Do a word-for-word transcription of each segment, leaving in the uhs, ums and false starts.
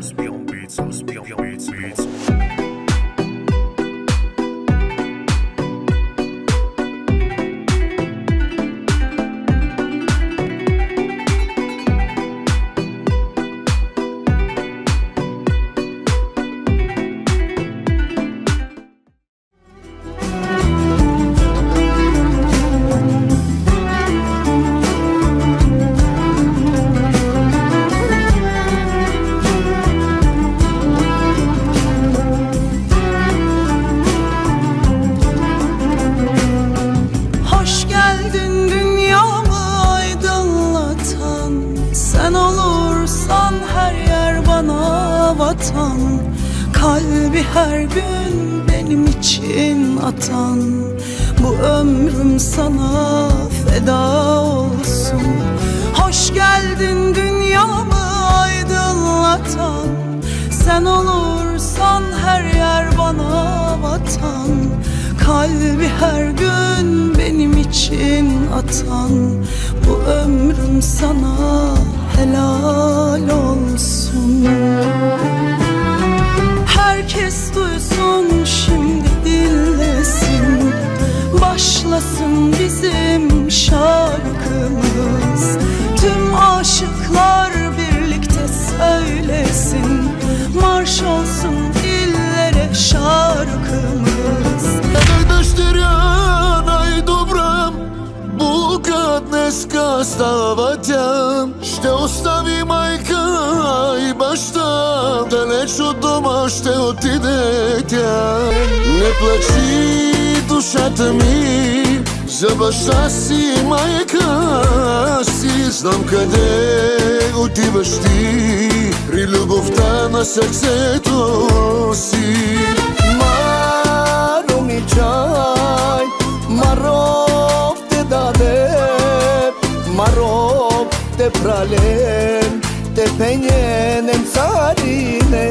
Spion Beats, Spion Beats, Beats. Sen olursan her yer bana vatan, kalbi her gün benim için atan. Bu ömrüm sana feda olsun. Hoş geldin dünyamı aydınlatan. Sen olursan her yer bana vatan, kalbi her gün benim için atan. Bu ömrüm sana helal olsun. Herkes duysun şimdi dinlesin, başlasın bizim şarkımız. Tüm aşıklar birlikte söylesin, marş olsun dillere şarkımız. Dneska stavatjam, ще остави майка и баща, далеч от дома ще отиде тя. Не плачи душата ми за баща си и майка си. Знам къде отиваш ти при любовта на сърцето си. Маро ми чай, Маров te dade, Marov te pralen, te penjenem carine.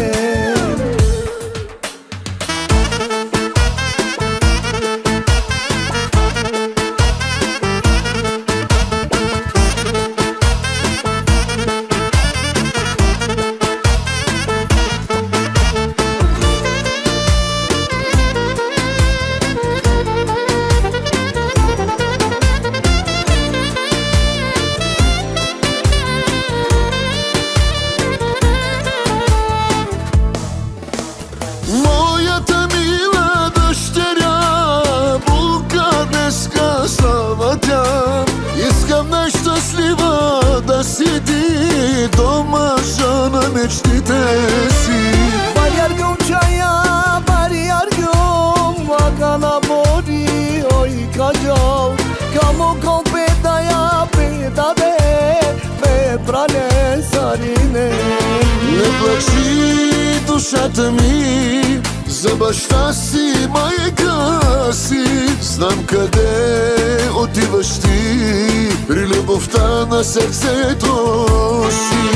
Моята мила дъщеря, булка днеска слава тя. Искам най-щастлива да си ти, до мъжа на мечтите си. Варяргъм чая, варяргъм, вагана бори, ой кажал. Камо компетая педаде, бе прален сарине. Не плачи душата ми за баща си и майка си. Знам къде отиваш ти при любовта на сърцето си.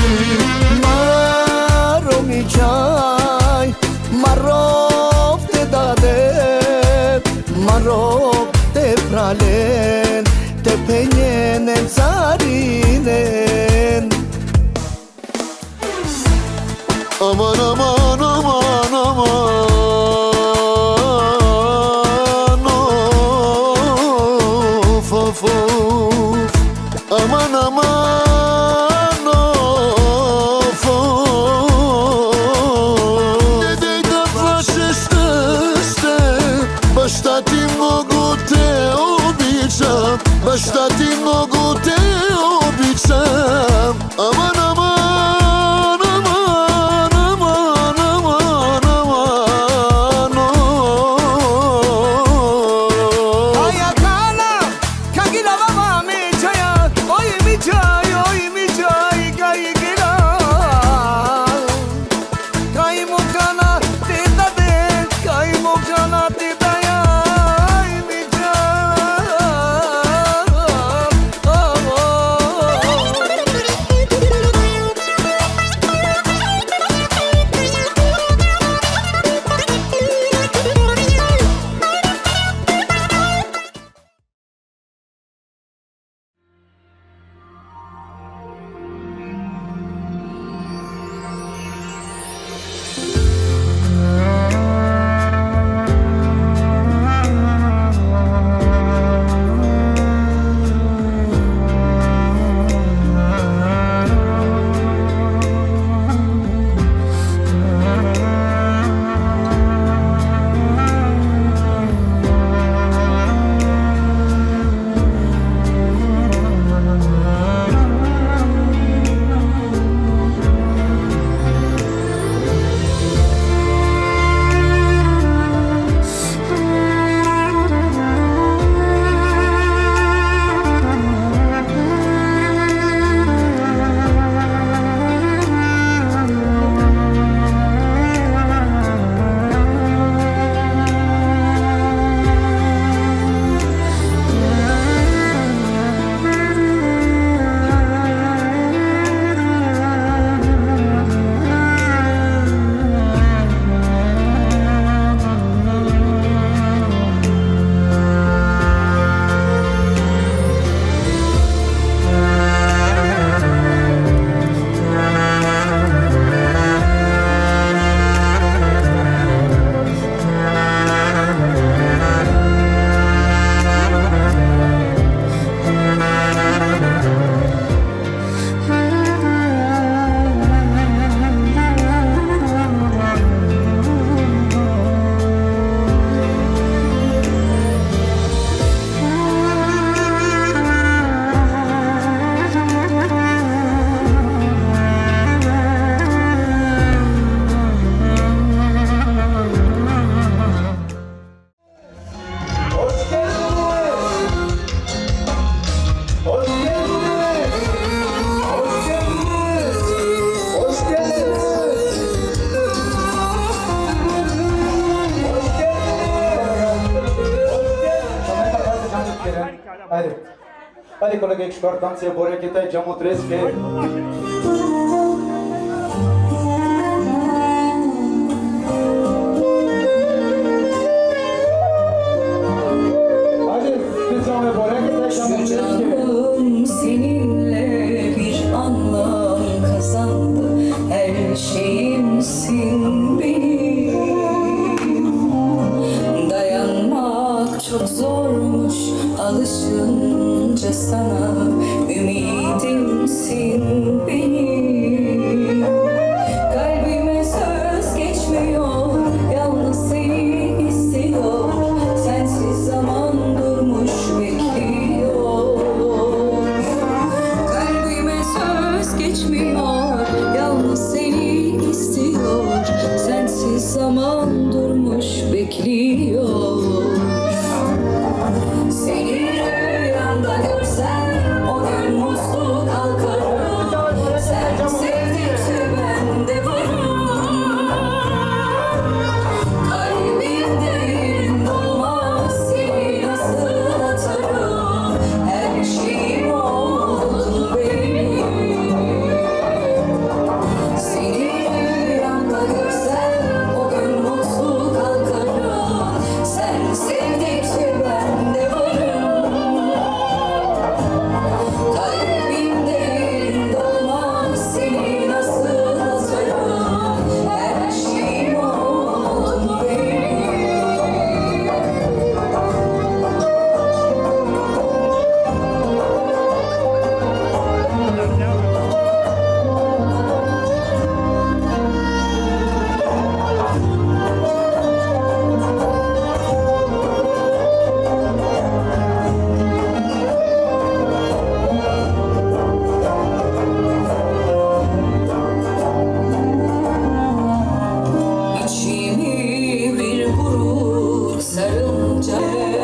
Маро ми чай, Маров те даде, Маров те прален, те пенjenем carinen. Aman aman aman aman, of of of. Aman aman of of. Недей да плачеш, ще, ще, баща ти много те обичам, баща ти много те обичам. Aman aman aman aman aman aman. Allez, colegi, exportanție, borechete, geamutresche. Şu canım seninle bir anlam kazandı. Her şeyimsin benim. Dayanmak çok zormuş alışınca sana. Ümidimsin benim. Kalbime söz geçmiyor, yalnız seni istiyor. Sensiz zaman durmuş bekliyor. Kalbime söz geçmiyor, yalnız seni istiyor. Sensiz zaman durmuş bekliyor. Seni rüyamda görsem o gün mutlu kalkarım. Sen sevdikçe ben de varım. Kalbimde yerin dolmaz, seni nasıl atarım. Her şeyim oldun benim. Seni rüyamda görsem o gün mutlu kalkarım. Sen sevdikçe ben de varım. Kalbimde yerin dolmaz, seni nasıl atarım. Her şeyim oldun benim. İçimi bir gurur sarınca,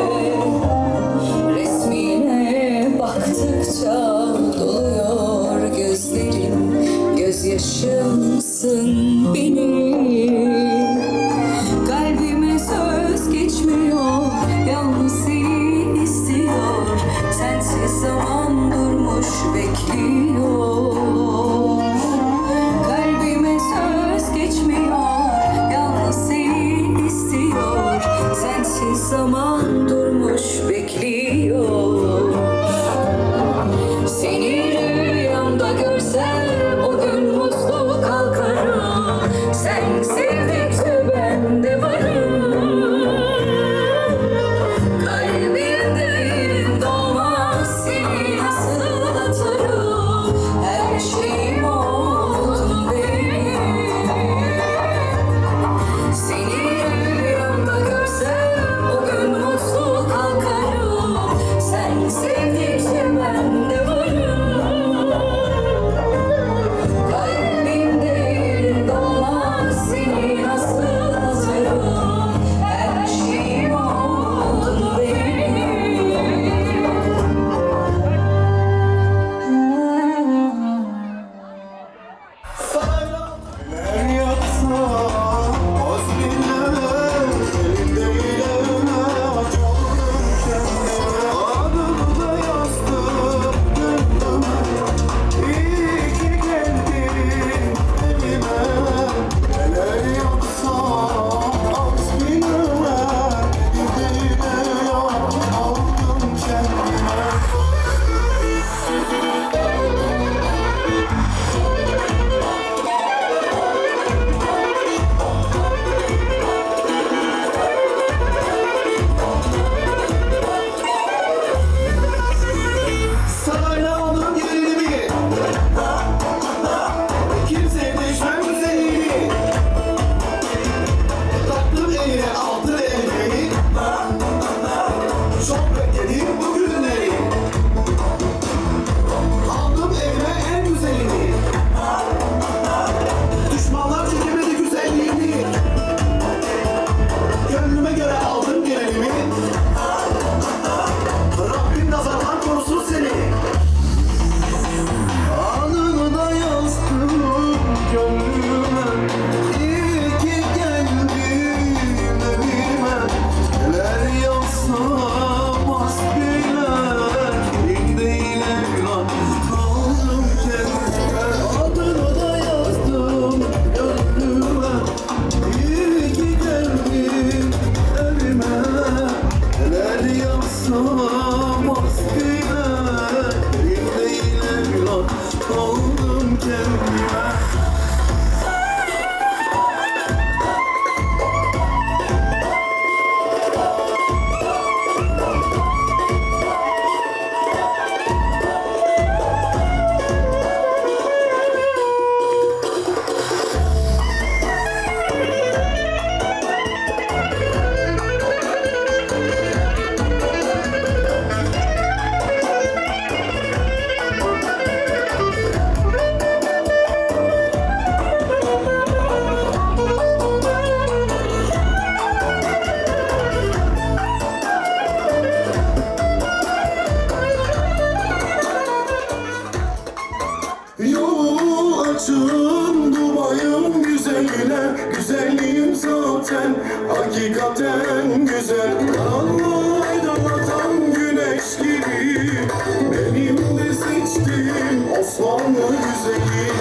resmine baktıkça doluyor gözlerim. Gözyaşımsın benim. Kalbime söz geçmiyor, yalnız seni istiyor. Sensiz zaman durmuş bekliyor. Kalbime söz geçmiyor, yalnız seni istiyor. Sensiz zaman durmuş bekliyor. Seni rüyamda görsem o gün mutlu kalkarım. Sen söyle, güzelliğim zaten hakikaten güzel. Allah aydınlatan güneş gibi, benim de seçtiğim Osmanlı güzeli.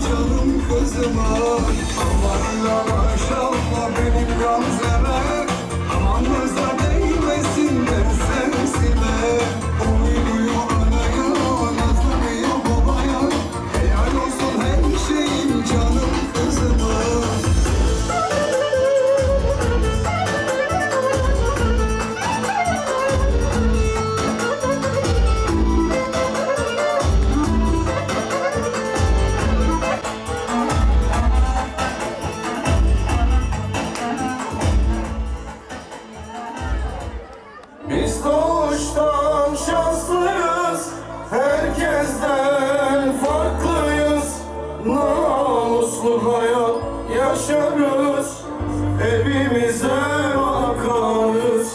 canım kızıma. Aman da maşallah benim Gamze'me. Aman nazar değmesin dersen sile. Oynuyor anaya, nazlanıyor babaya. Helal olsun her şeyim canım kızıma. Biz doğuştan şanslıyız, herkesten farklıyız. Namuslu hayat yaşarız, evimize bakarız.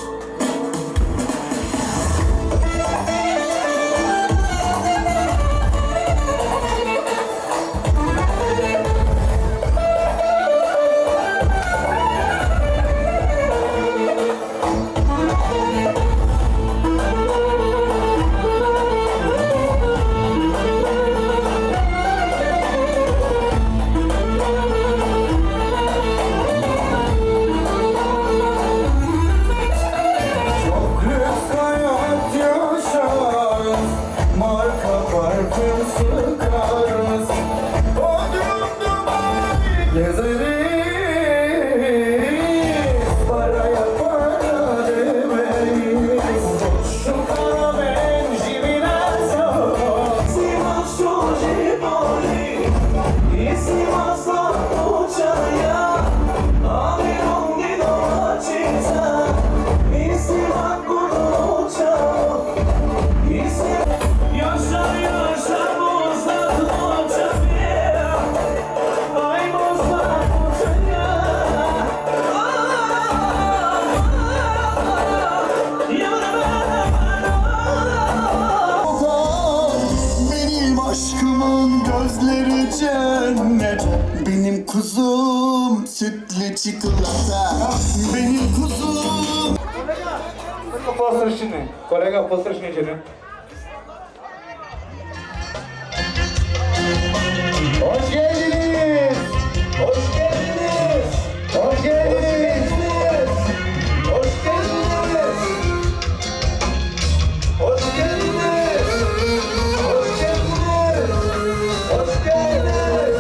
Benim kuzum sütlü çikolata. Benim kuzum. Посрещене. Колега, посрещни жени. Hoş geldiniz. Hoş geldiniz. Hoş geldiniz. Hoş geldiniz. Hoş geldiniz. Hoş geldiniz. Hoş geldiniz.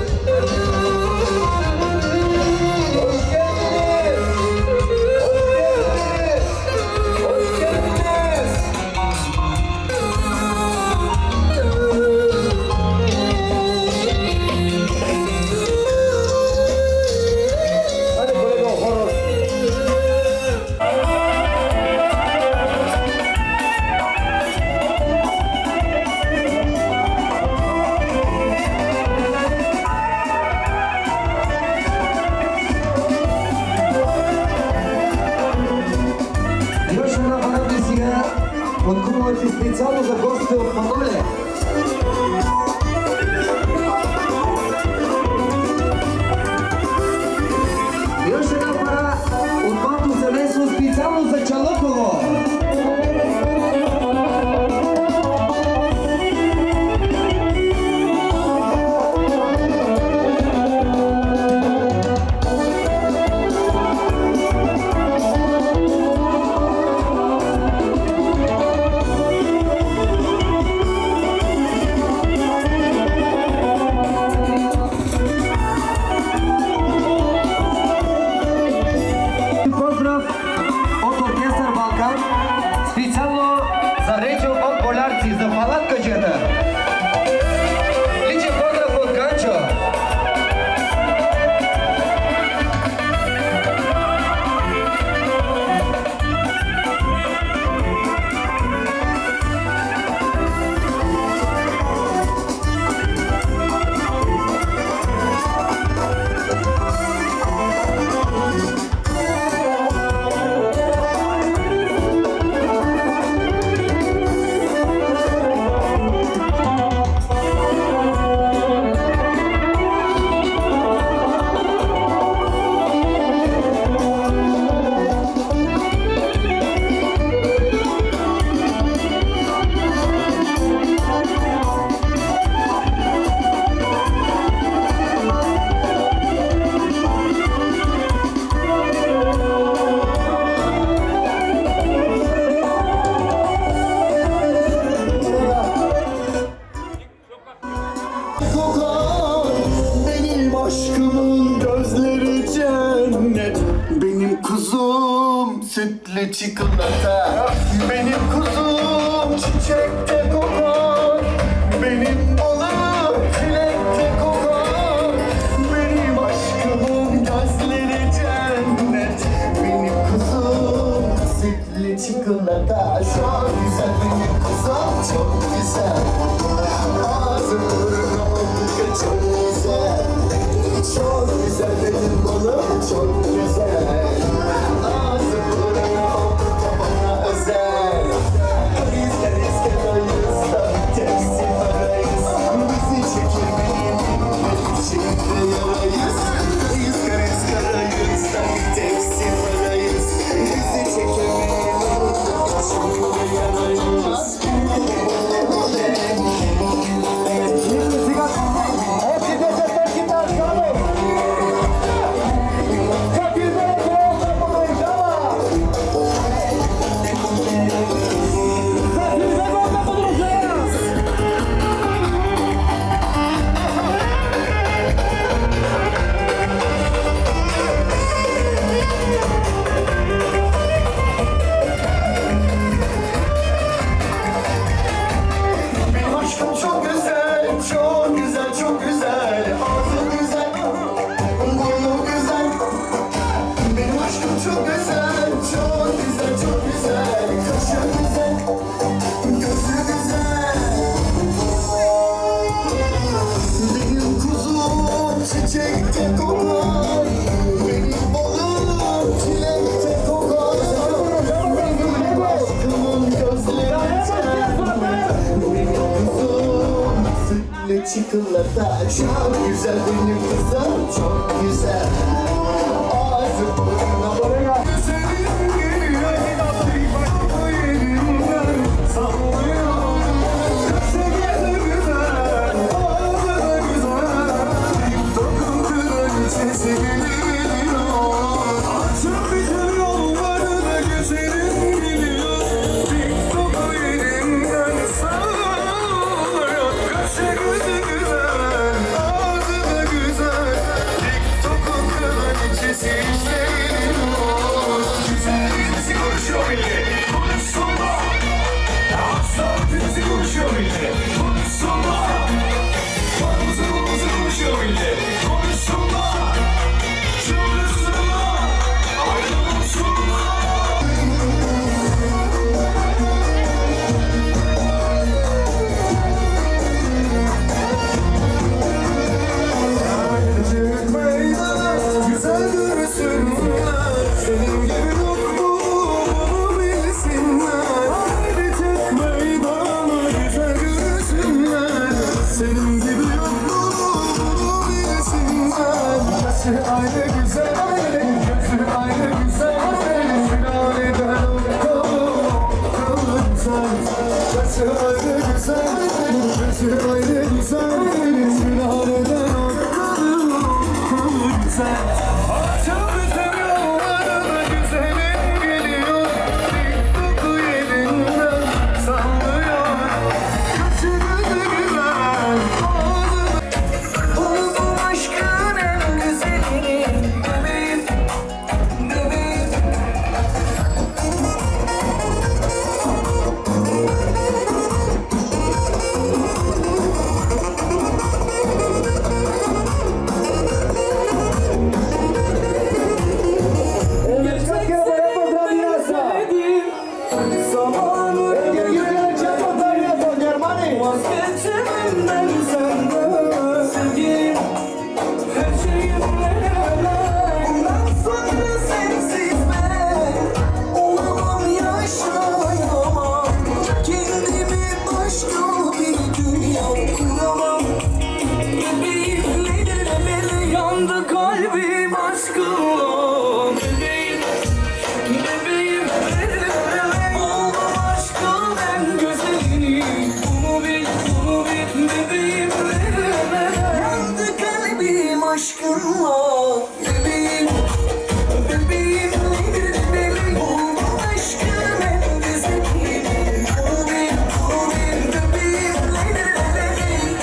Специално за гостите от Маноле. И още една пара от малко семейство специално за Чалъково. sütlü çikolata. Benim kuzum çiçekte kokar, benim balım çilekte kokar. Benim aşkımın gözleri cennet, benim kuzum sütlü çikolata. Çok güzel benim kuzum, çok güzel. Ağzı burnum çok güzel. Çok güzel benim balım, çok güzel. Ağzı burnum bana özel. Kayız kayız kenayız, tepsi parayız. Bizi çekir benim içimde yarayız. Kayız kayız karayız, tepsi parayız. Bizi çekir benim içimde yarayız. Çiçekte kokar, benim balım çilekte kokar. Benim aşkımın gözleri cennet, benim kuzum sütlü çikolata. Çok güzel benim kızım, çok güzel. Ağzı burnuna bana güzelim geliyor, bu yerimden sallıyor. Gözleri güzel, ağzı da güzel. Sesi geliyor, açıp bütün yollarda güzelim geliyor. TikTok'u yerimden sallıyor. Kaşı gözü güzel, ağzı da güzel. TikTok'un kraliçesi işte geliyor. Güzelliğinizi konuşuyor millet, konuşsunlar. Asabınızı konuşuyor millet, konuşsunlar. Varımızı bulumuzu konuşuyor millet, konuşsunlar. Güzel görsünler, senin gibi yokluğumu bilsinler. Haydi çık meydana, güzel görsünler, senin gibi yokluğumu bilsinler. Yaşı aynı güzel, gözü aynı güzel, sülaleden kalın, kalın güzel. Yaşı aynı güzel, gözü aynı güzel, sülaleden kalın, kalın güzel. Açıp bütün yollarda güzelim geliyor. TikTok'u yerinden sallıyor. Kaşı gözü güzel, ağzı. Bu bu aşkın en güzeli, bebeğim, bebeğim. Vazgeçemem senden sevgilim, her şeyimle bundan sonra sensiz ben olamam, yaşayamam. Kendimi başka bir dünya kuramam. Bebeğim nedir demeli, yandı kalbim aşkınla. Bebeğim, bebeğim nedir demeli, oldum aşkın en güzeli. Bunu bil, bunu bil bebeğim, yandı kalbim aşkınla. Bebeğim, bebeğim nedir demeli, oldum aşkın en güzeli. Bunu bil, bunu bil bebeğim nedir demeli.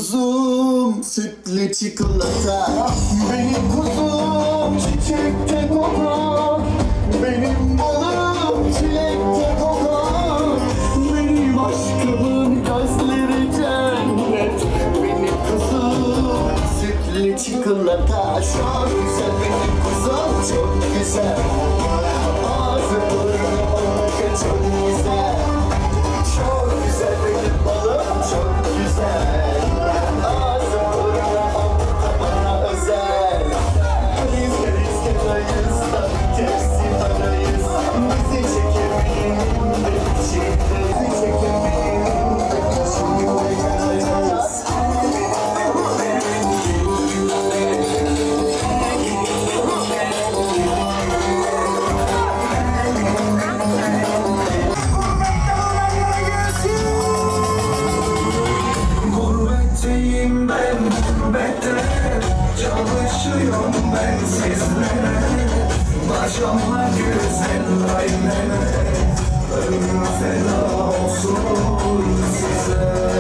kuzum sütlü çikolata, benim kuzum çiçekte kokar, benim balım çilekte kokar, benim aşkımın gözleri cennet, benim kuzum sütlü çikolata. Çok güzel benim kuzum, çok güzel. Ağzı burnu olmak çok güzel. Çok güzel benim balım, çok güzel. Ağzı burnu olmak bana özel. Kariz kariz kenayız da tepsi parayız. Bizi çekemeyin de içinde, bizi çekemeyin de içinde yanayız. Gurbetteyim ben gurbette, çalışıyorum ben sizlere. Başıma güzel aileme, ömrüm feda olsun size.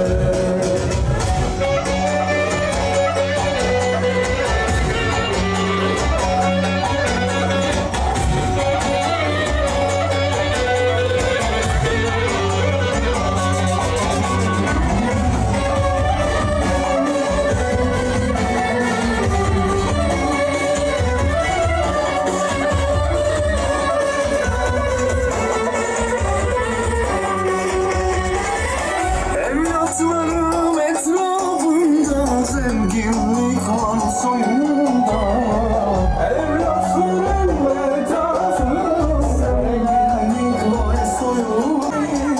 Evlatlarım etrafında, zenginlik var soyunda. Evlatlarım etrafında, zenginlik var soyunda.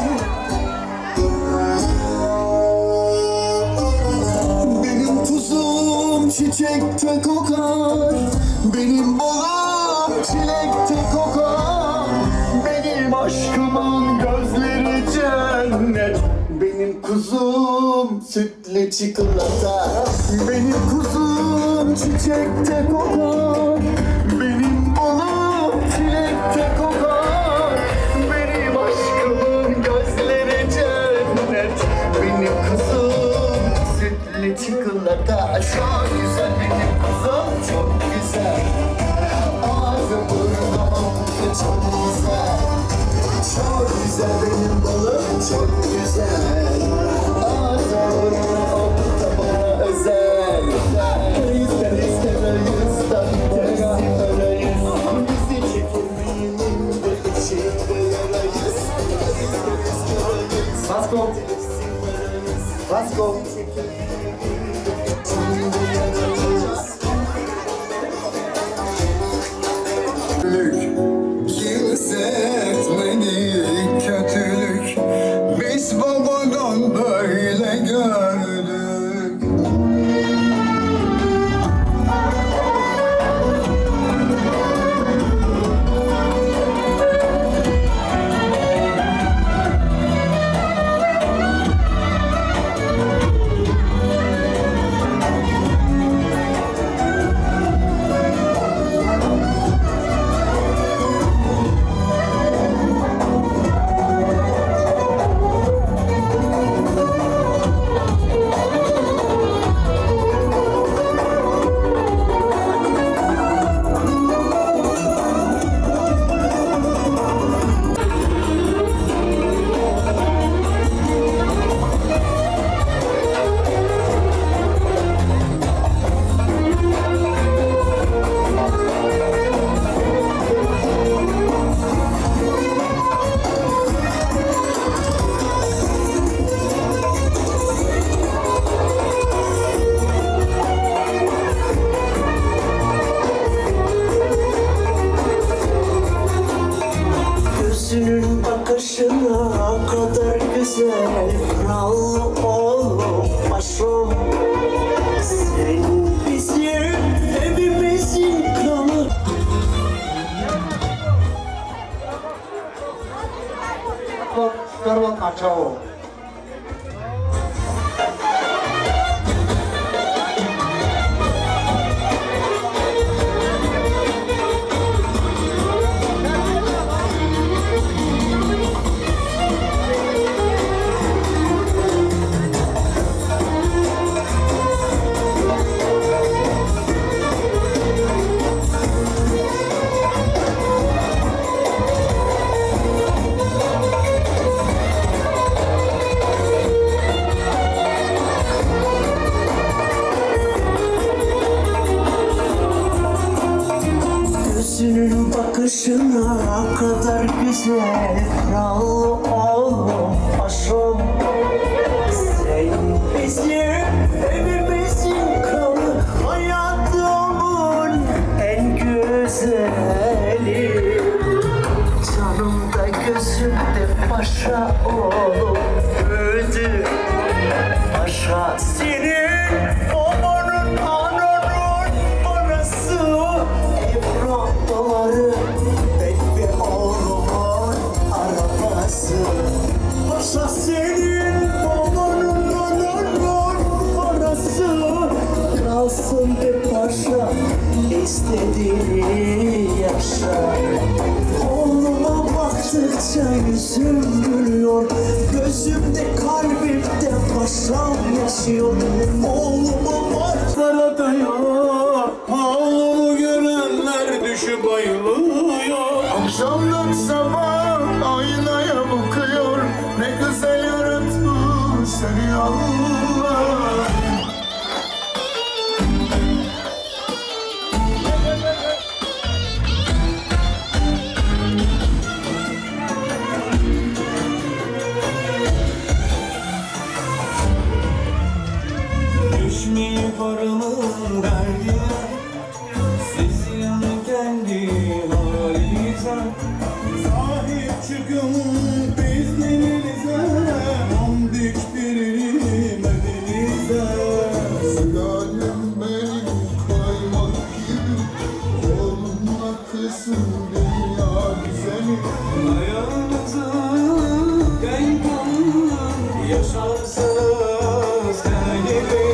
Benim kuzum çiçekte kokar, benim balım çilekte kokar, benim aşkımın gözleri cennet, benim kuzum sütlü çikolata, benim kuzum çiçekte kokar, benim balım çilekte kokar, benim aşkımın gözleri cennet, benim kuzum sütlü çikolata. Çok güzel benim kuzum, çok güzel. Ağzı burnu çok güzel. Çok güzel benim balım, çok güzel. Ağzı burnu bana özel. İster istemeliyiz da tepsi parayız. Bizi çekemeyin de içinde yarayız. İsteriz kırayız. Vasco. Vasco. Kimse etmedi kötülük, biz babadan böyle gördük. Gözünün bakışına kadar güzel, krallı oğlum başım. Sen bizim evimizin kralı. Skarbo Kaçao. bakışına kadar güzel kral oğlum paşam. Sen bizim evimizin kralı, hayatımın en güzeli. Canımda gözümde paşa oğlum büyüdü. Paşa senin babanın ananın parası. Evrakları ben ve oğlumun arabası. Paşa senin babanın ananın parası. Kalsın be paşa istediğini yaşa. Oğluma baktıkça yüzüm gülüyor, gözümde kalbimde paşam yaşıyor. Oğluma baktıkça dayıyor, oğlumu görenler düşüp bayılıyor. Akşamdan sabah aynaya bakıyor, ne güzel yaratmış seni Allah. Düşmeyi paranın derdi, siz yanı kendi halinize. Sahip çıkın bizlerinize, on diktirelim evinize. Sülalem benim kaymak gibi, oğlumla kızım dünya güzeli. Ayağınızı denk alın, yaşarsınız kendini.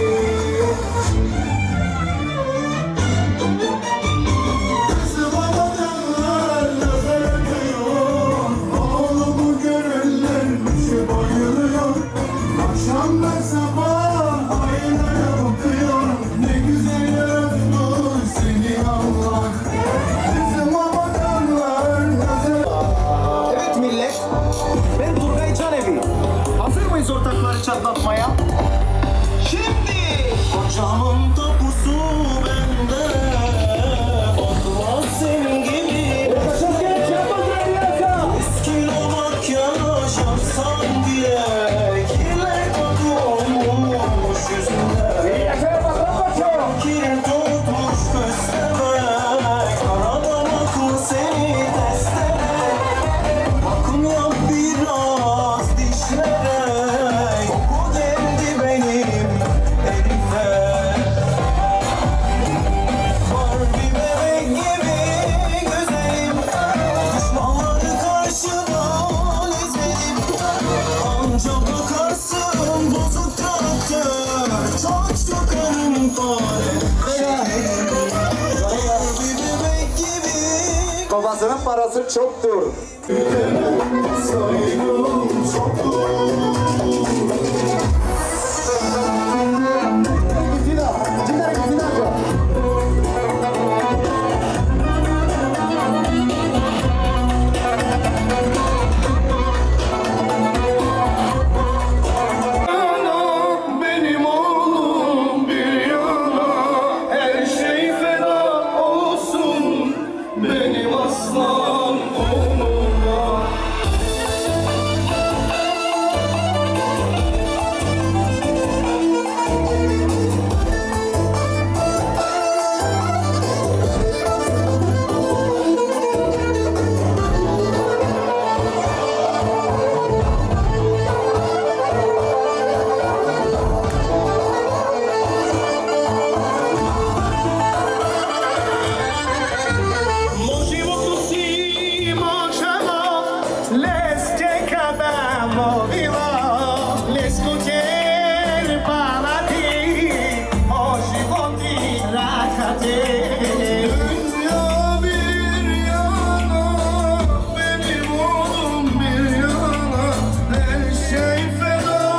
Kızım babadanlar nazar ediyor, oğlumu görenler düşe bayılıyor. Akşamdan sabah aynaya bakıyor, ne güzel yaratmış seni Allah. Kızım babadanlar nazar. Evet millet, ben Turgay Canevi. Hazır mıyız ortakları çatlatmaya? Şimdi! Kocamın tapusu bende, olmaz senin gibi. Çok genç yapmadın yaka! Yüz kilo makyaj yapsam diye, kirler koku olmuş yüzünde. Kirin tutmuş köstebek, aramak mı seni testemek? Bakım yap biraz dişlere, koku geldi benim herife. Barbie bebek gibi güzelim, düşmanları karşıdan izledim. Anca bakarsın bozuk traktör, çok sokarım fare. Barbie bebek gibi. Babasının parası çoktur. Saygım çoktur. Tina, Tina, Tina. Benim oğlum bir yana, her şey feda olsun benim aslan oğluma. Motivo così motivo, l'este cada movila, l'escuter para ti, hoje vou tirar cadê. Dünya bir yana, benim oğlum bir yana, her şey feda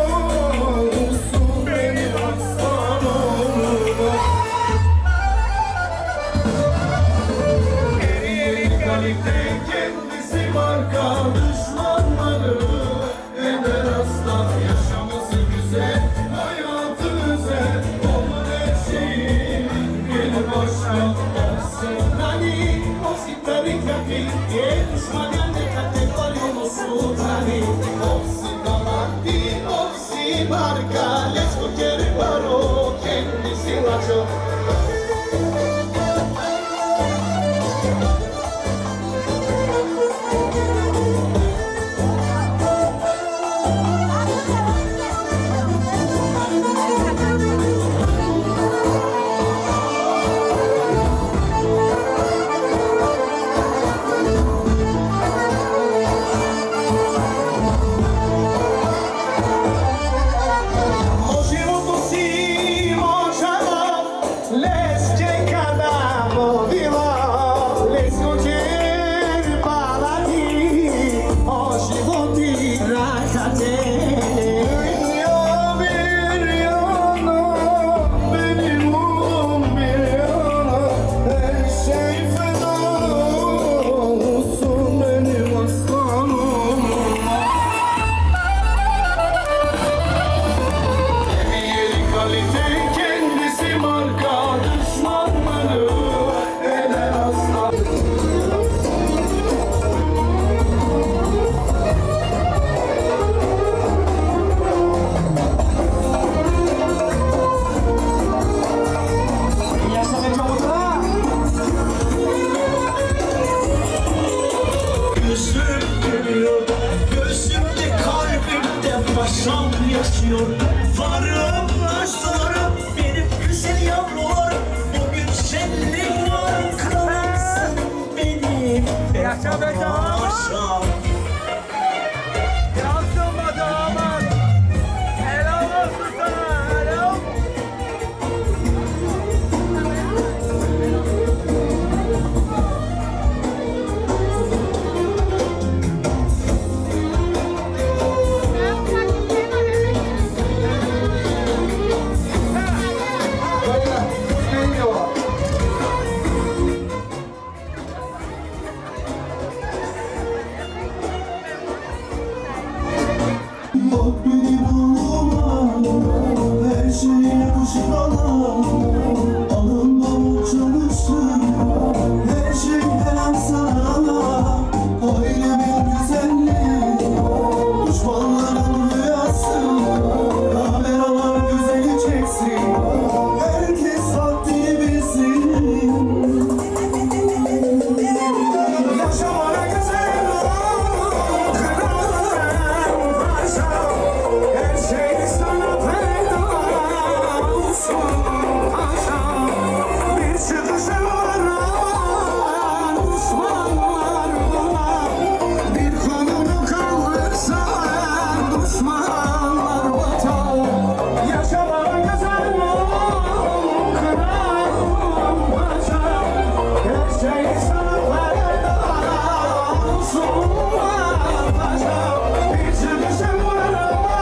olsun benim aslan oğluma. Eri kalite kendisi marka, düşmanları eder aslan. Yaşaması güzel, hayatı güzel, onun her şeyi gelir başka. Olsun hani o sitarika. Galanti, eles magande categoria no sultani. Opsi galanti, opsi barca, let's go get it baro, kendisi laço. Varım başlarım benim güzel yavrularım. Bugün şenlik var, kralımsın benim. Yaşa be damat. Yansın be damat. Helal olsun sana, helal. Bak beni bulma, her şeyine koşup bana. Alın bana çalıştır, her şey helal sana. Ailemin güzelliği, düşmanların rüyası. Kameralar güzeli çeksin, herkes haddini bilsin. Yaşamana güzel her şey sana feda olsun paşam. Bir çıkışı var düşmanlar bana. Bir kolunu kaldırsan düşmanlar batar. Yaşamana güzel kral paşam. Her şey sana feda olsun paşam. Bir çıkışı var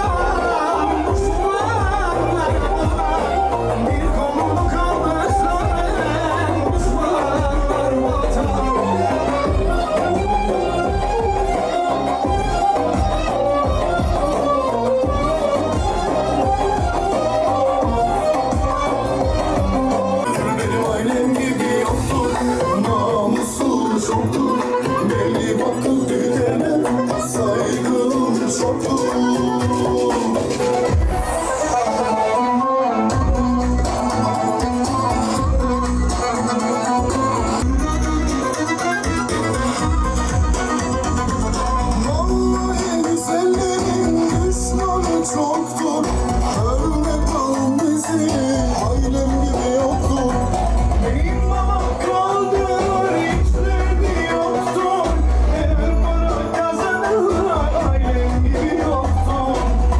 bir kolunu kaldırsan düşmanlar batar. Benim ailem gibi yoktur, namusum çoktur. Belli bakıp tükenemem, saygım çoktur. Vallahi güzellerin düşmanı çoktur. Örnek al bizi, ailem gibi yoktur. Benim babam kaldılar, hiçleri yoktur. Evim para kazanırlar, ailem gibi yoktur.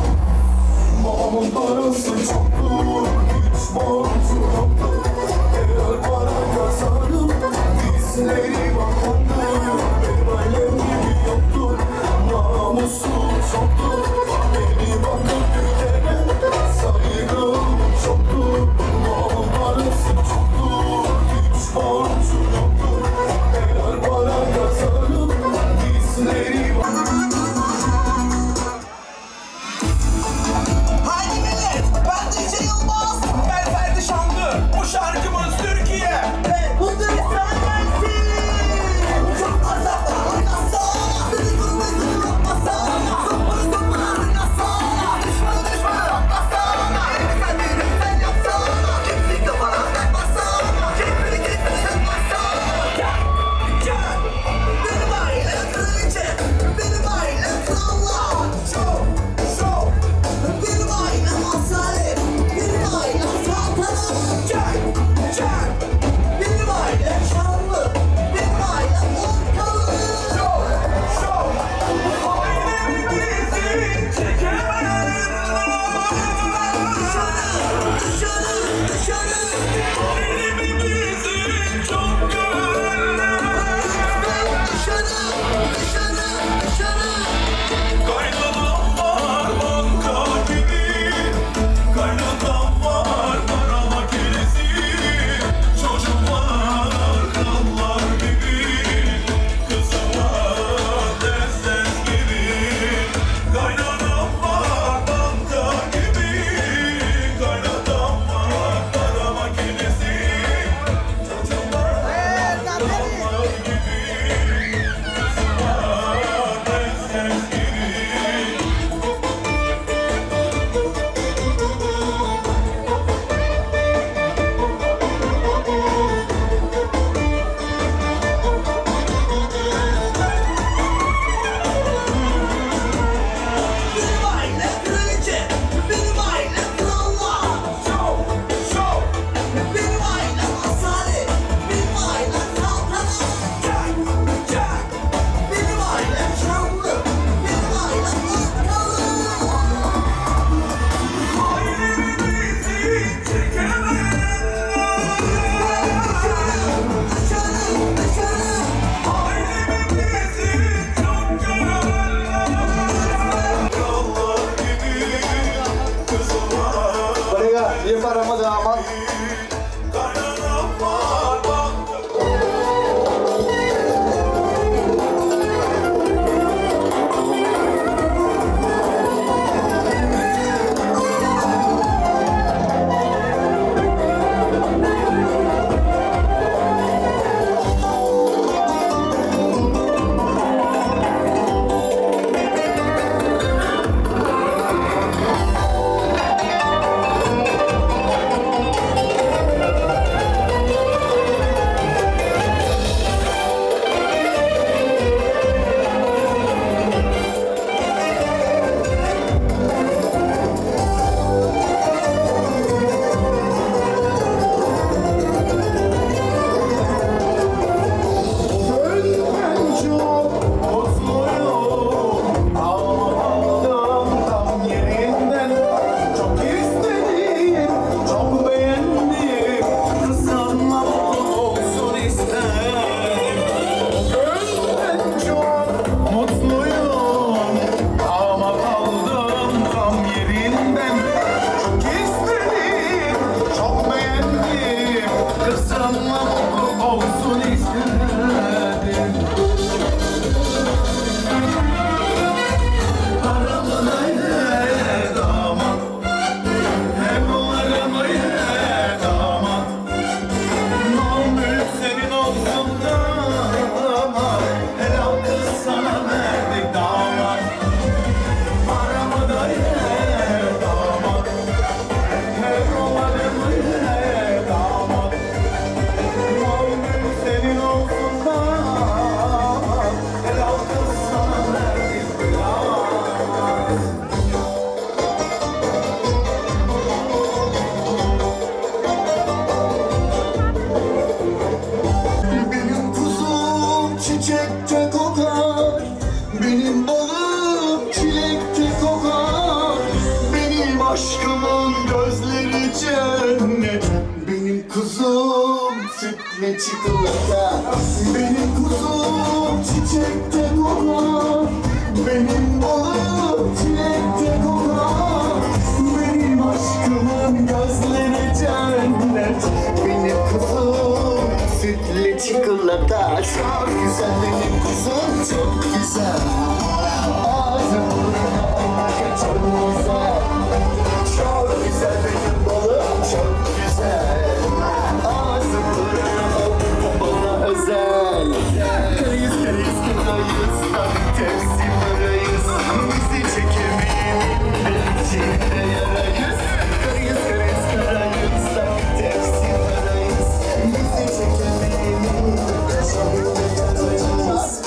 sütle çikolata. Benim kuzum çiçekte kokar, benim balım çilekte kokar. Benim aşkımın gözleri cennet, benim kuzum sütle çikolata. Çok güzel benim kuzum, çok güzel. Ağzı burnuna çok güzel. Çok güzel benim balım, çok güzel. Ağzı burnuna bana özel. Kayız kayız kırayız, tepsi parayız. Bizi çekemeyin, içinde yarayız. Kayız kayız kırayız, tepsi parayız. Bizi çekemeyin, içinde yarayız.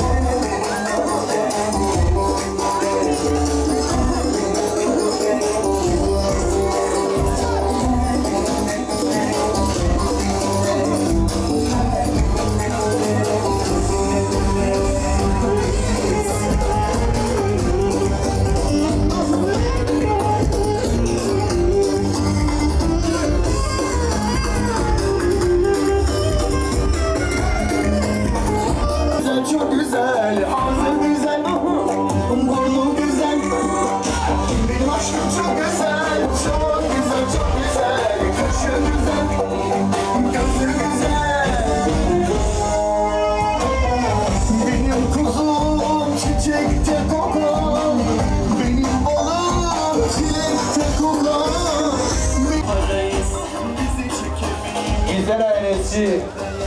Çok güzel, ağzı güzel, burnu güzel. Benim aşkım çok güzel, çok güzel, çok güzel. Kaşı güzel, gözü güzel. Benim kuzum çiçekte kokar, benim balım çilekte kokar. Parayız, bizi çekemeyin. Güzel ailesi.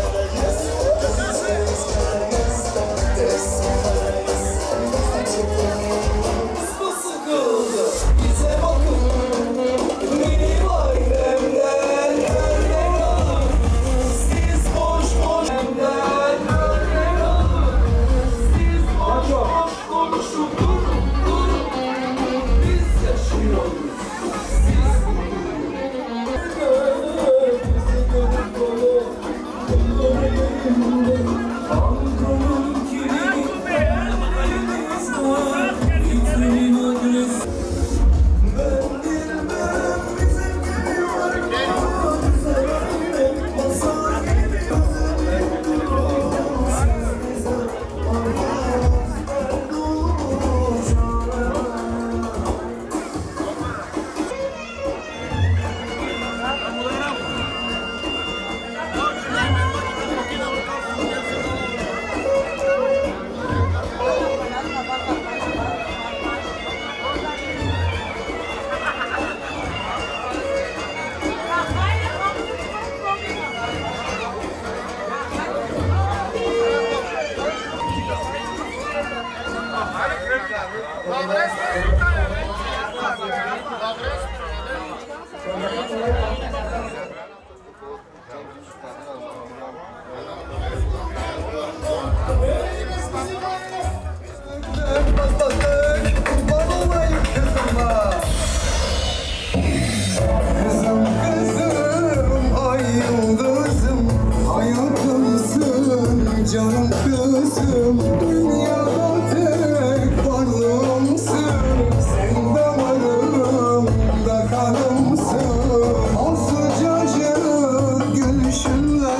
Kızım kızım, ay yıldızım, hayatımsın, canım kızım. Dünyada tek varlığımsın, sen damarımda kanımsın. O sıcacık gülüşünle,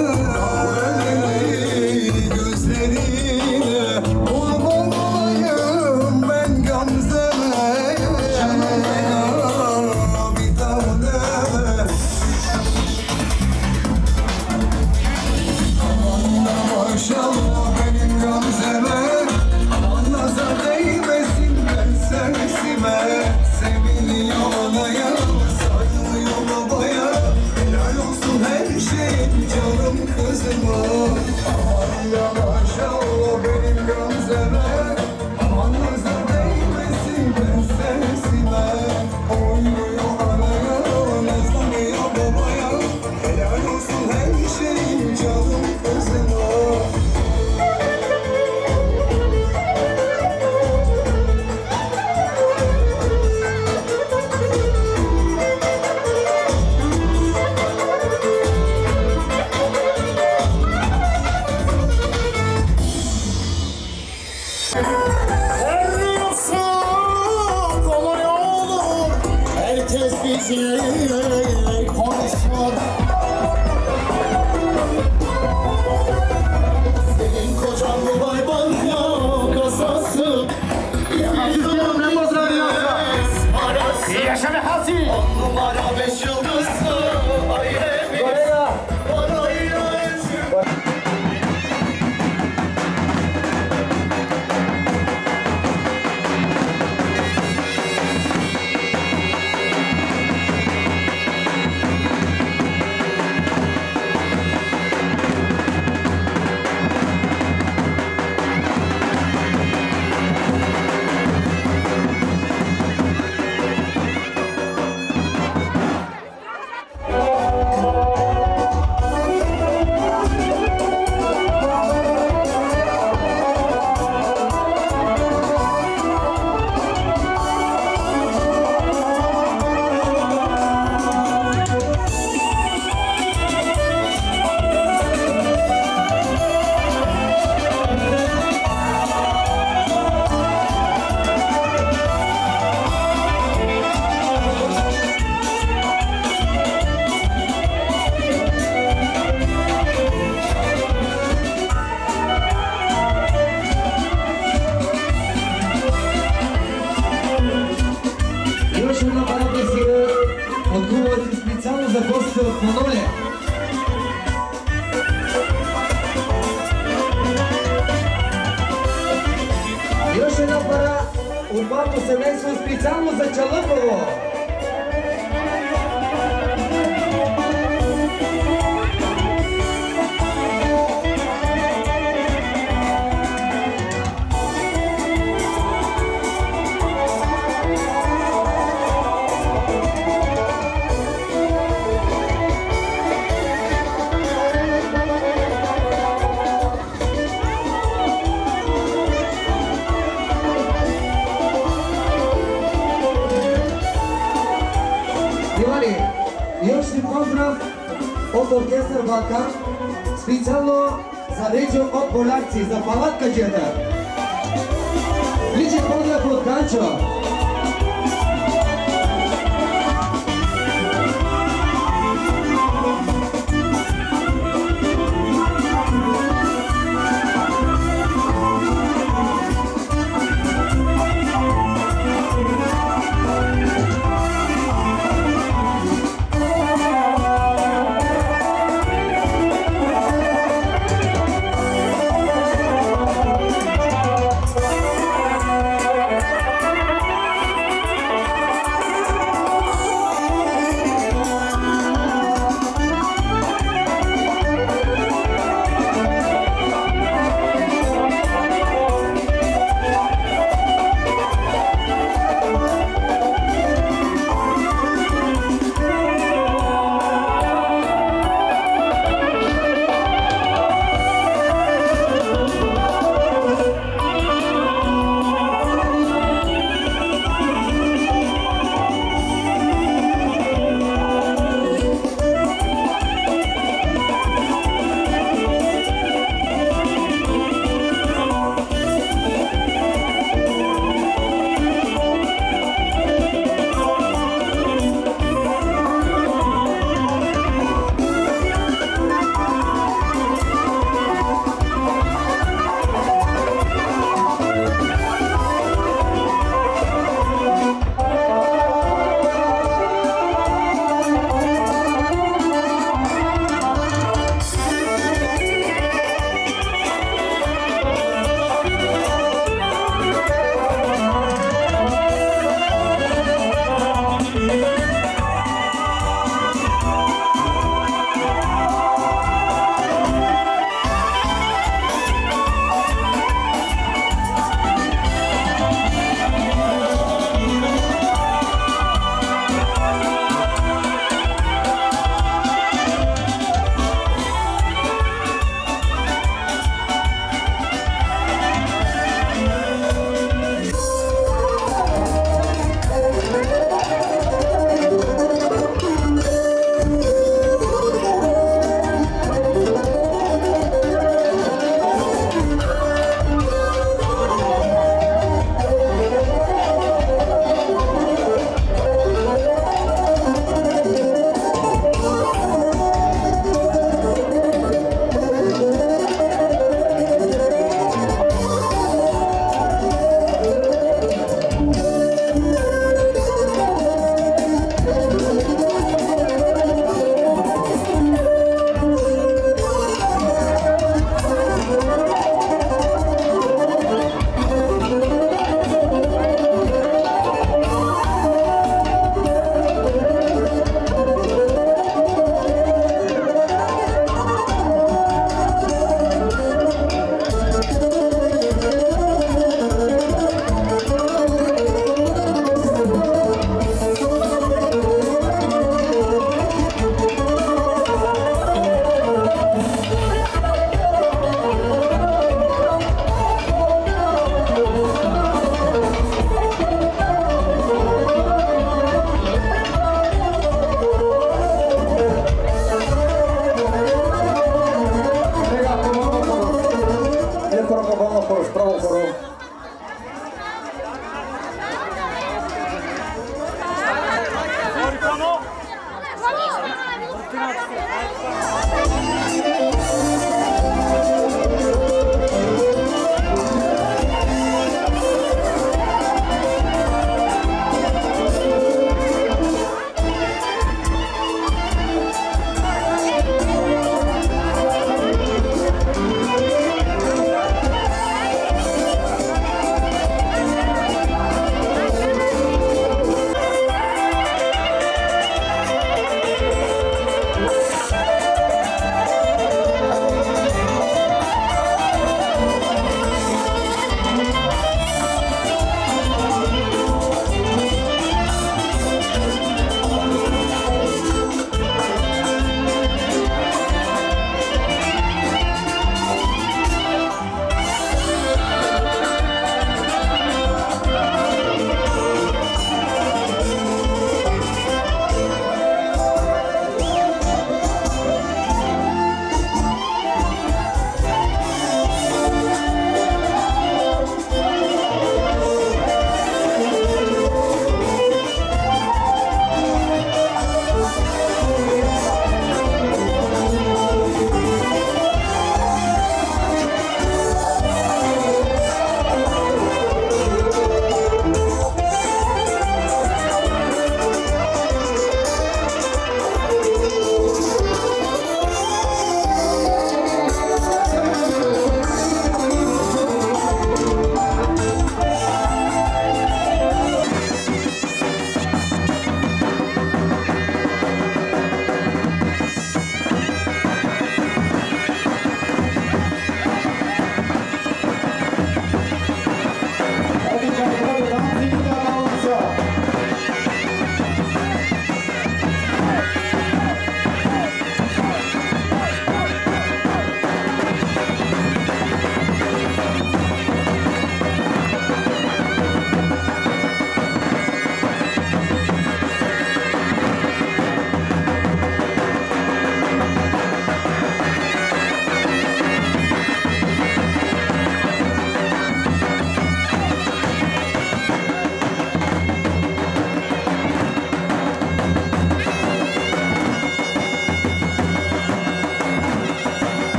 kahveli gözleriyle, kurban olayım ben Gamze'me. Bir daha deme. Maşallah benim Gamze'me, aman nazar değmesin ben sesime. Seviliyor anaya, sarılıyor babaya, helal olsun her şeyin canım kızıma. Aman ya maşallah benim Gamze'me, aman nazar değmesin ben sesime. Oynuyor anaya, nazlanıyor babaya, helal olsun her şeyin canım kızıma. Herkes bizi konuşuyor. On numara beş yıldızlı ailemiz. Kolega! Parayla ölçü. За гостите от Маноле. И още една пара от малко семейство специално за Чалъково. Поздрав от оркестър Балкан, специално за Реджо от Болярци, за палаткаджията. Личен поздрав от Канчо.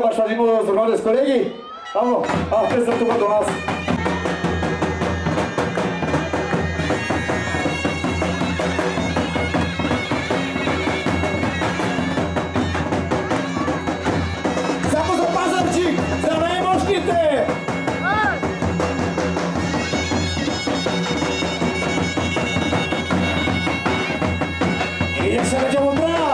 baš vas imamo zdravljeni s kolegi. Tamo, a te sam tu do nas. Samo za Pazarčik, za najmošnite! I jak se veđemo tra!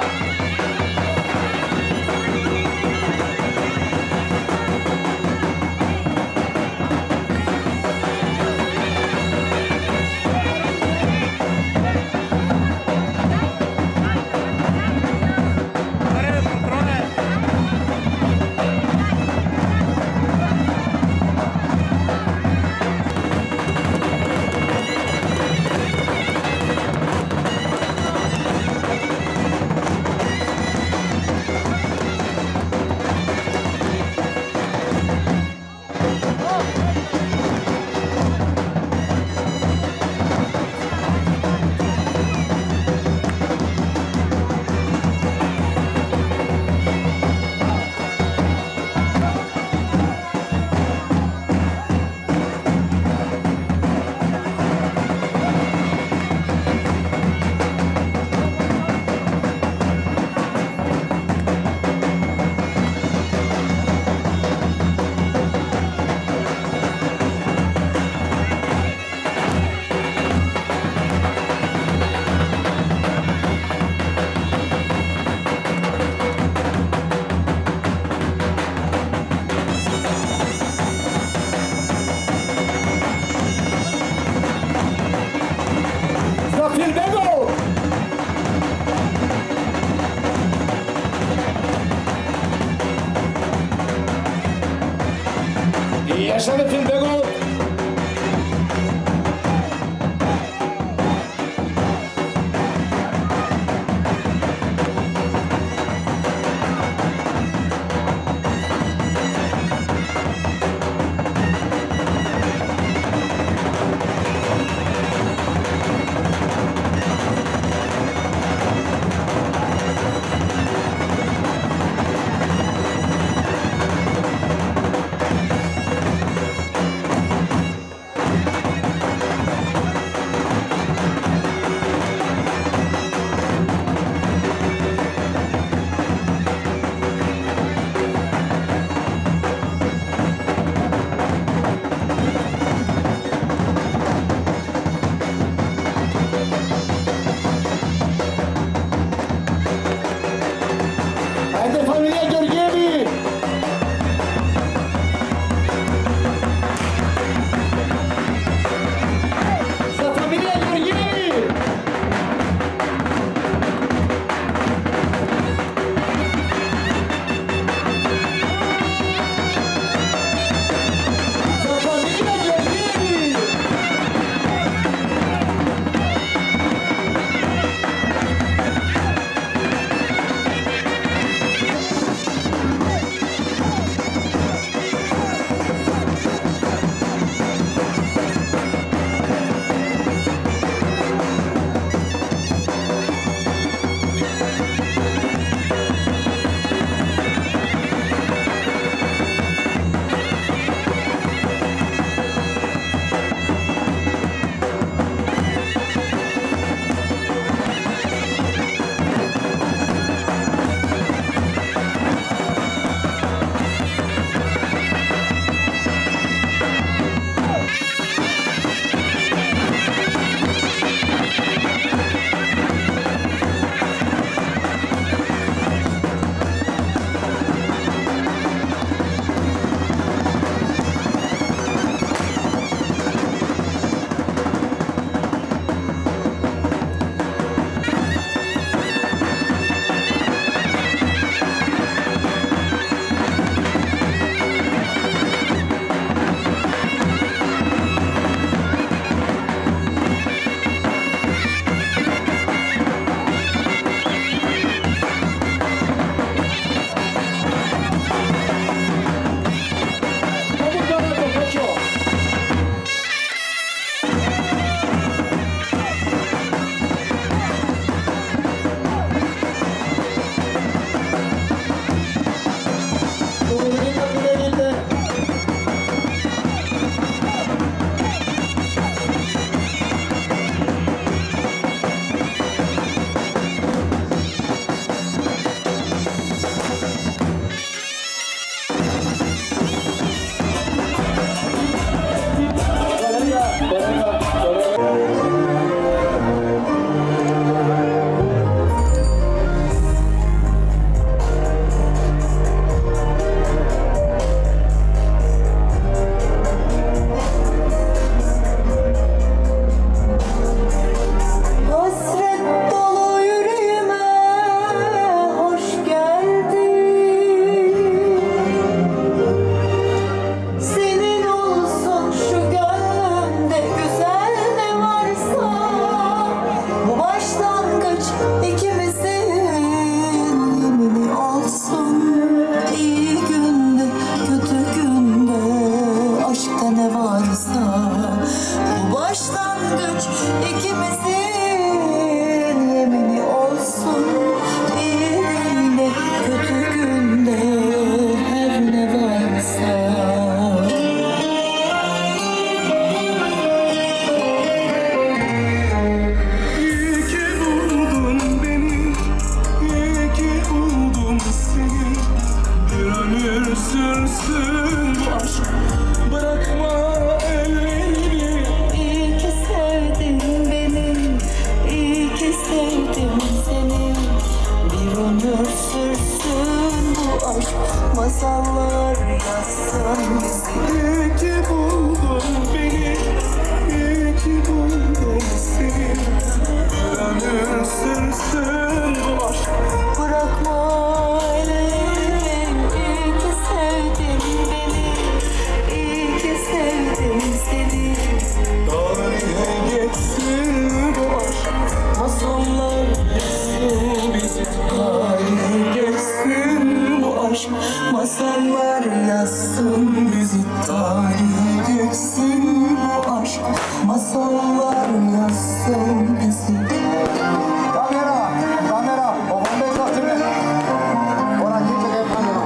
masallar yazsın bizi. İyi ki buldun beni, iyi ki buldum seni. Ömür sürsün bu aşk, bırakma ellerini. İyi ki sevdin beni, iyi ki sevdim seni. Tarihe geçsin bu aşk, masallar yazsın bizi. Tarihe geçsin bu aşk, masallar yazsın bizi. Tarihe geçsin bu aşk, masallar yazsın bizi. Kamera, kamera, babam bey batırın. Ona kimse de kamera.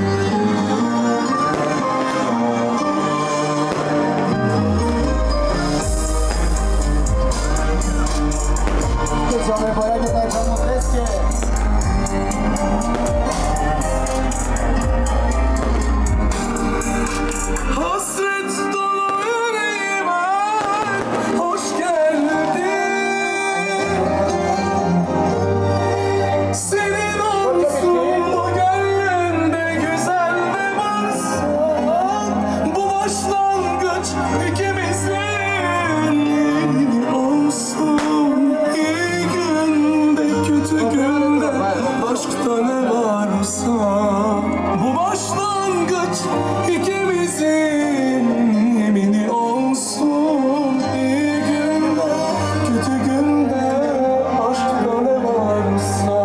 Que chame por ahí que está echando fresque. Hasret dolu yüreğime hoş geldin. Senin olsun bu gönlümde güzel de varsan. Bu başlangıç ikimizin olsun. İyi günde kötü günde aşkta ne varsa. Bu başlangıç ikimizin yemini olsun. İyi günde kötü günde aşkta ne varsa.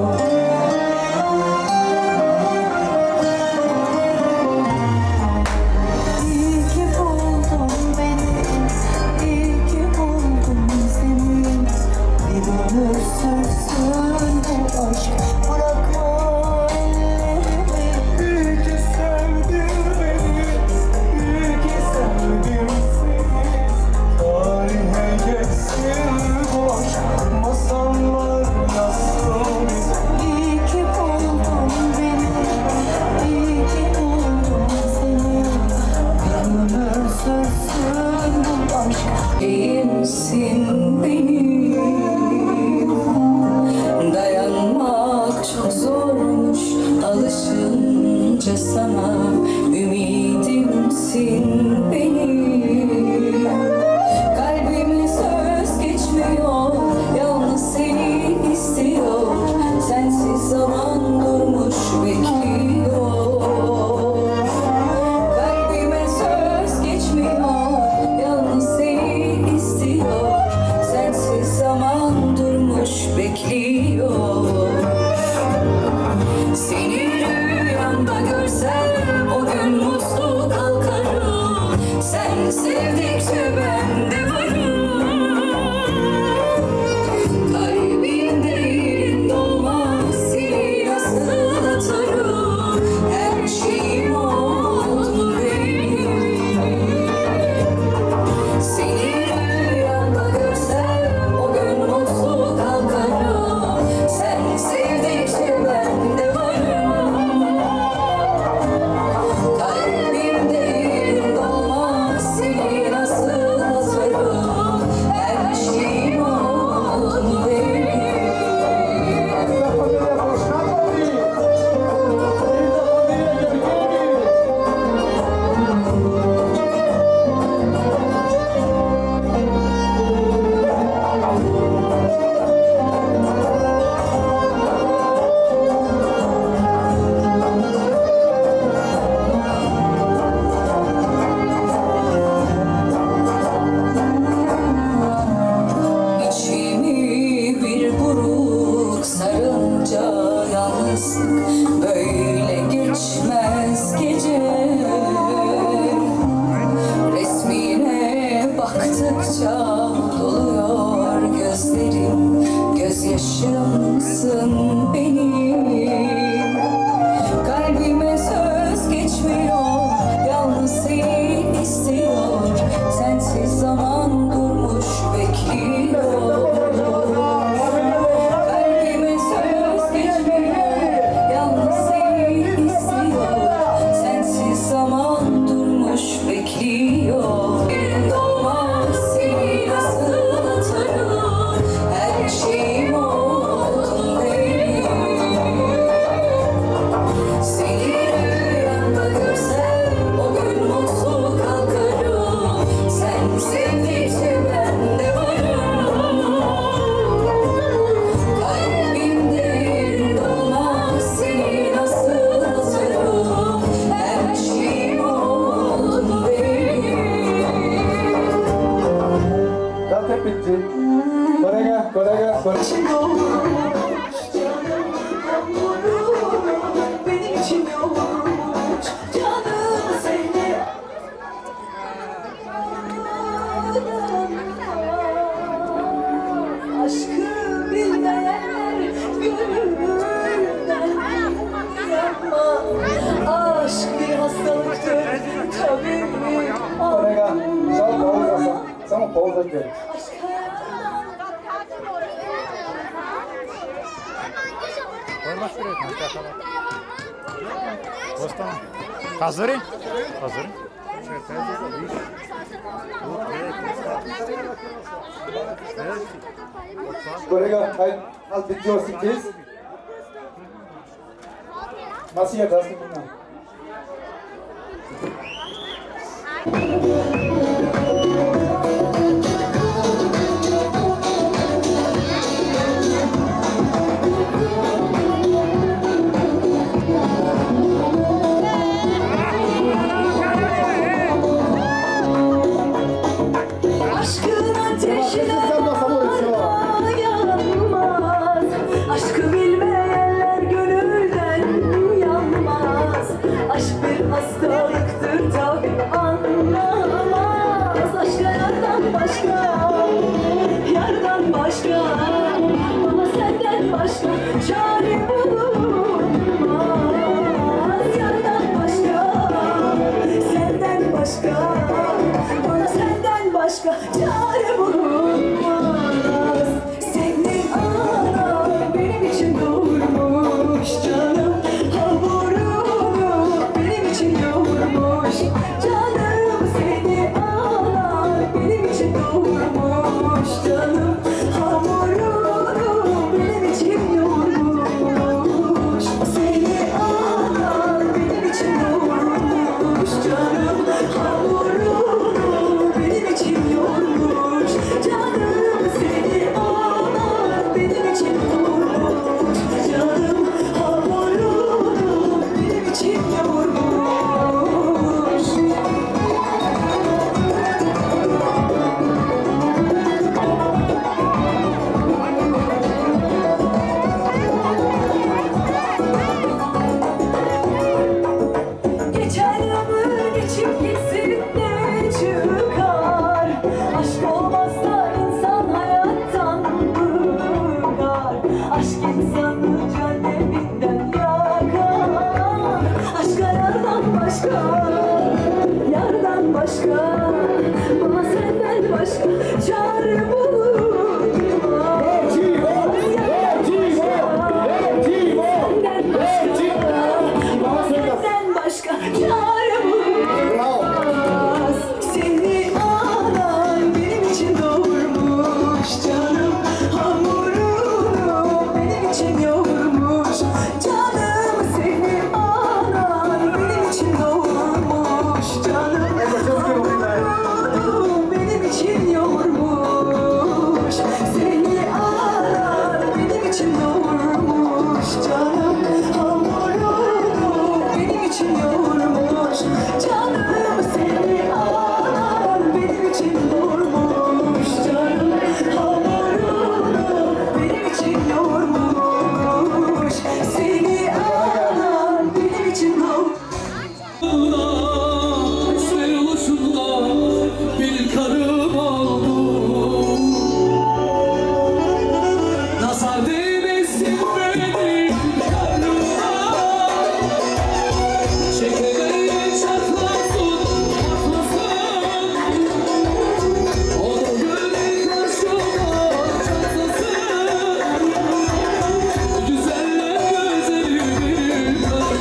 İyi ki buldun beni, iyi ki buldum seni. Bir ömür sürsün bu aşk, bırakma ellerimi. İyi ki sevdin beni, iyi ki sevdim seni. Tarihe geçsin bu aşk, masallar yazsın bizi. İyi ki buldun beni, iyi ki buldum seni. Bir ömür sürsün bu aşk. İyimsin benim, dayanmak çok zormuş alışınca sana. Ümidimsin benim, kalbime söz geçmiyor, yalnız seni istiyor. Sensiz zaman durmuş bekliyor. Kalbime söz geçmiyor, yalnız seni istiyor. Sensiz zaman durmuş bekliyor. Seni rüyamda görsem o gün mutlu kalkarım. Sen sevdikçe ben de varım. Kalbinde yerin dolmaz, seni nasıl atarım. Her şeyim oldu benim. Seni rüyamda görsem o gün mutlu kalkarım. Sen sevdikçe ben de varım. Kalbimde yerin dolmaz, seni nasıl atarım. Her şeyim oldu benim. İçimi bir buruk sarınca yalnızlık böyle geçmez gece. Resmine baktıkça doluyor gözlerim, gözyaşımsın benim. Kalbime söz geçmiyor, yalnız seni istiyor. Sensiz zaman durmuş bekliyor. Kalbime söz geçmiyor, yalnız seni istiyor. Sensiz zaman durmuş bekliyor. Yerin dolmaz, seni nasıl atarım. Her şeyim oldu benim. Benim için yoğurmuş canım seni. Aşkı bilmeyenler gönülden yapma. Aşk bir hastalıktır tabii. Kolega, samo pauza sam, samo pauza će. Hazırı? Hazırı. Kolega, halt, halt bitte your seats. Masih ada sedikit. Aşkın ateşine yanmaz. Aşkı bilmeyenler gönülden yanmaz. Aşk bir hastalıktır tabi anlamaz. Aşka yardan başka, yardan başka, bana senden başka çare bulunmaz. Yardan başka, senden başka, bana senden başka çare bulunmaz. Senin anan benim için doğurmuş canım. Hamurunu benim için yoğurmuş canım. Senin anan benim için doğurmuş canım. Hamurunu benim için yoğurmuş. Senin anan benim için doğurmuş canım. Hamurunu benim için yoğurmuş canım. Seni anan benim için doğurmuş canım. Hamurunu benim için yoğurmuş. Geçer ömür geçip gitsin ne çıkar? Aşk olmazsa insan hayattan bıkar. Aşk insanı cehennebinden yakar. Aşka yardan başka, yardan başka, bana senden başka çare bulunmaz. Senden başka, bana senden başka çare bulunmaz. Seni anan benim için doğurmuş canım. Hamurunu benim için yoğurmuş canım. Seni anan benim için doğurmuş canım. Hamurunu benim için yoğurmuş. Seni anan benim için doğurmuş canım. Hamurunu benim için yoğurmuş canım. Seni anan benim için doğurmuş canım. Hamurunu benim için yoğurmuş. Seni anan benim için doğurmuş. Sevuşunda bir karım oldum. Nazar değmesin benim karıma. Şekerim çatlasın, patlasın. Onun gönlü karşıma çatlasın. Güzeller gözleri benim karım.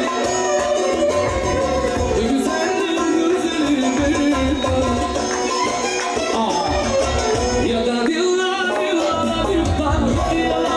Güzeller gözleri benim karım. Ya da dilla dilla dilla dilla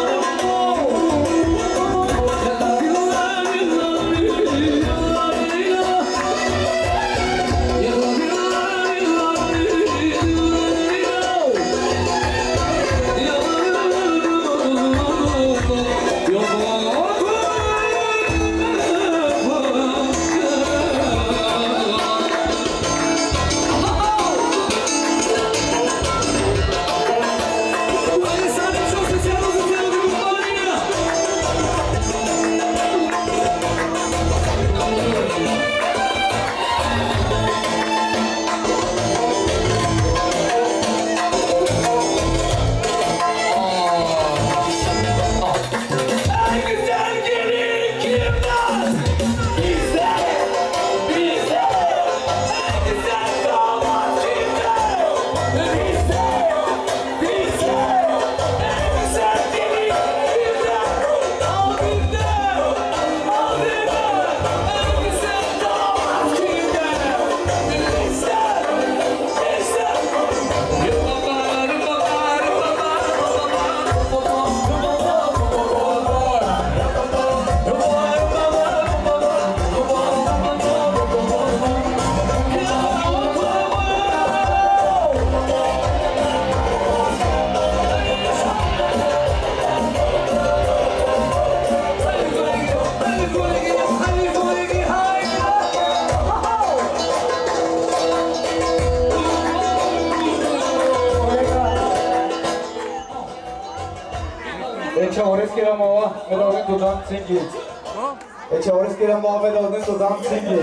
Echa oreskera mava medalin dodam singi. Echa oreskera mava medalin dodam singi.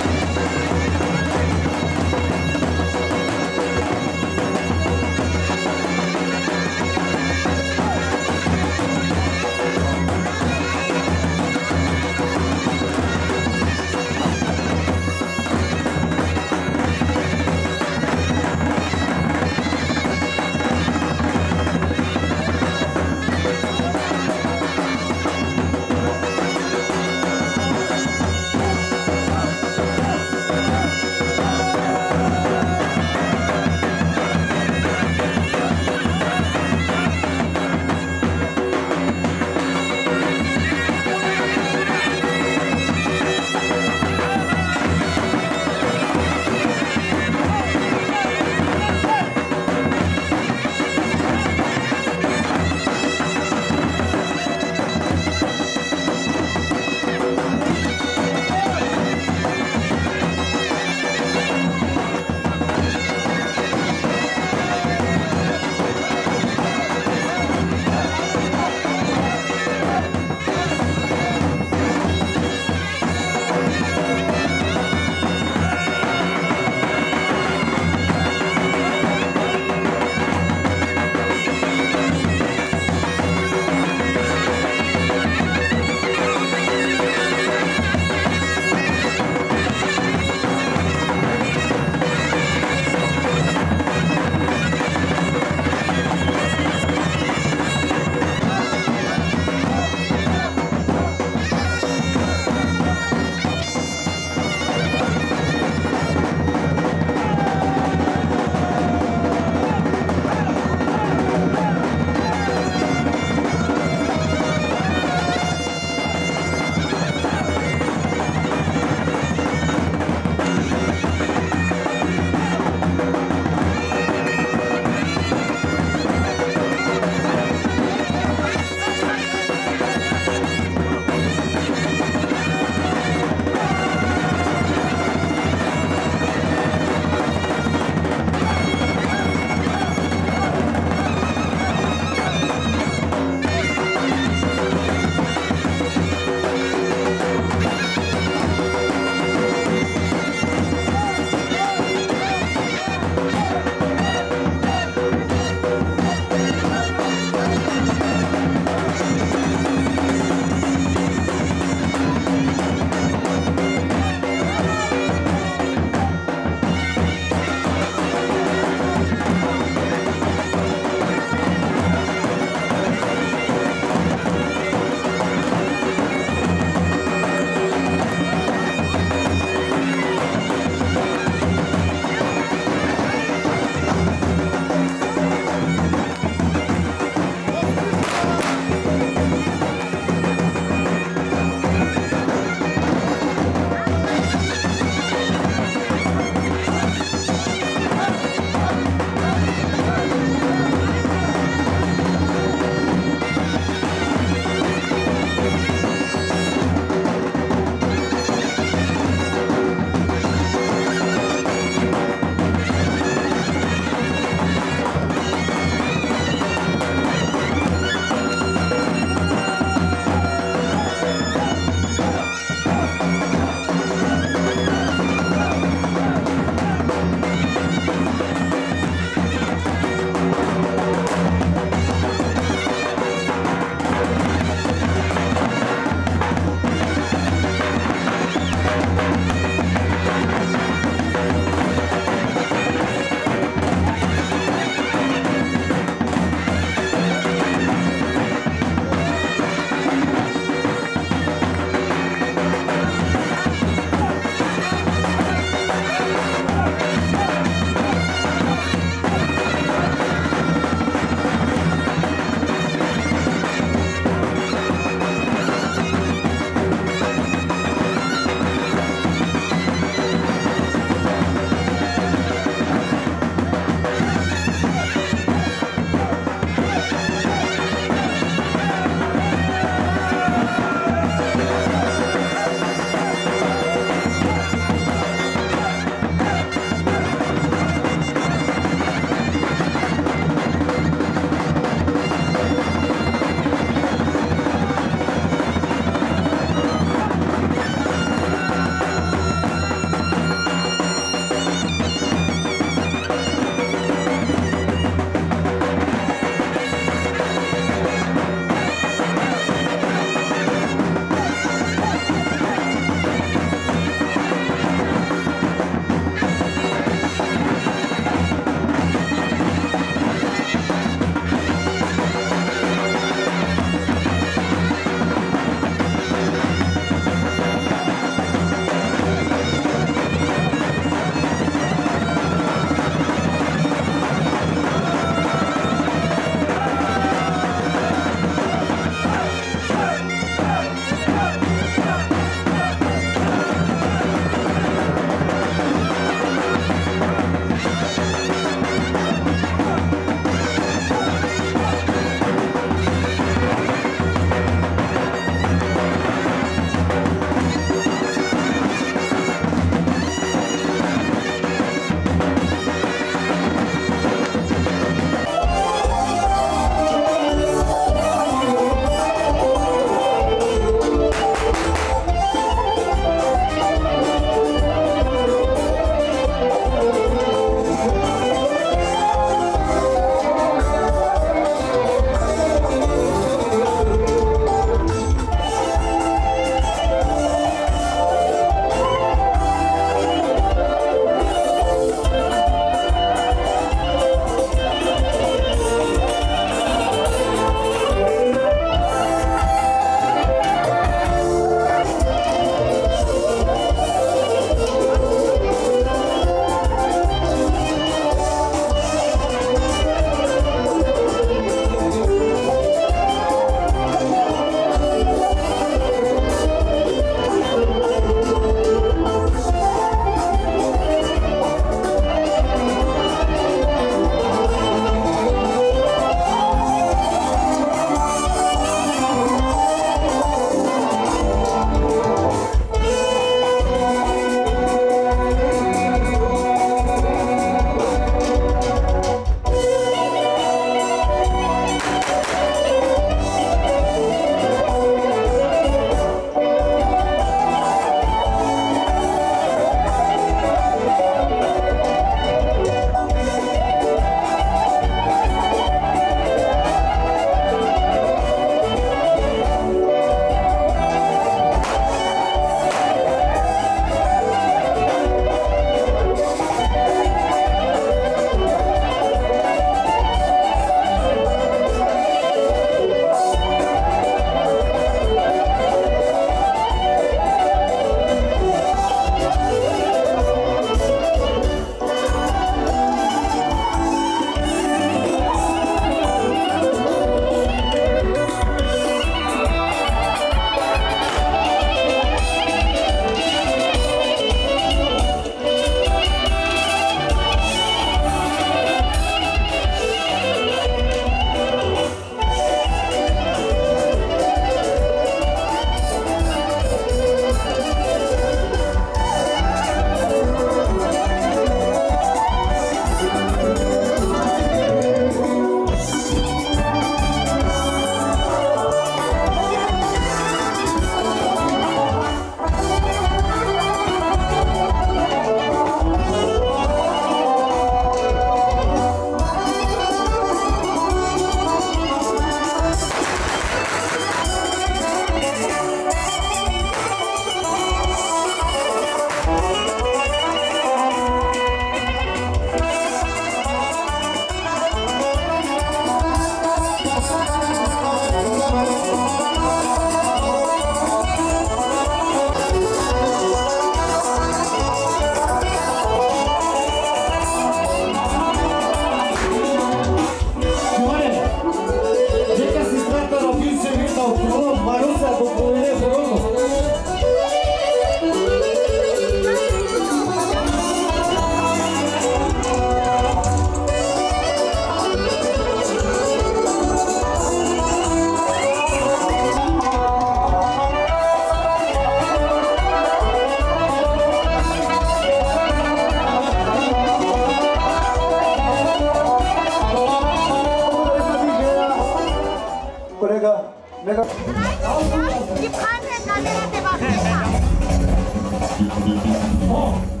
Neka... Gib Hand, dann der Debatte.